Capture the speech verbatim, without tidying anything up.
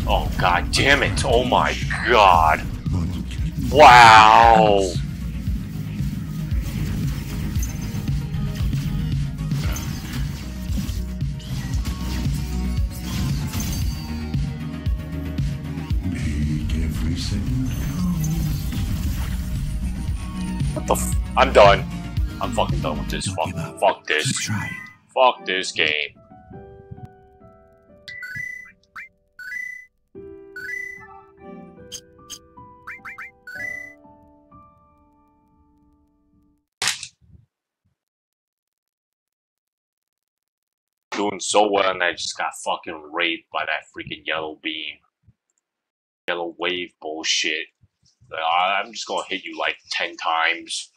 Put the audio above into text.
Oh god damn it! Oh my god! Wow! What the f- I'm done. I'm fucking done with this. Fuck, fuck this. Fuck this game. Doing so well and I just got fucking raped by that freaking yellow beam. Yellow wave bullshit. I'm just gonna hit you like ten times.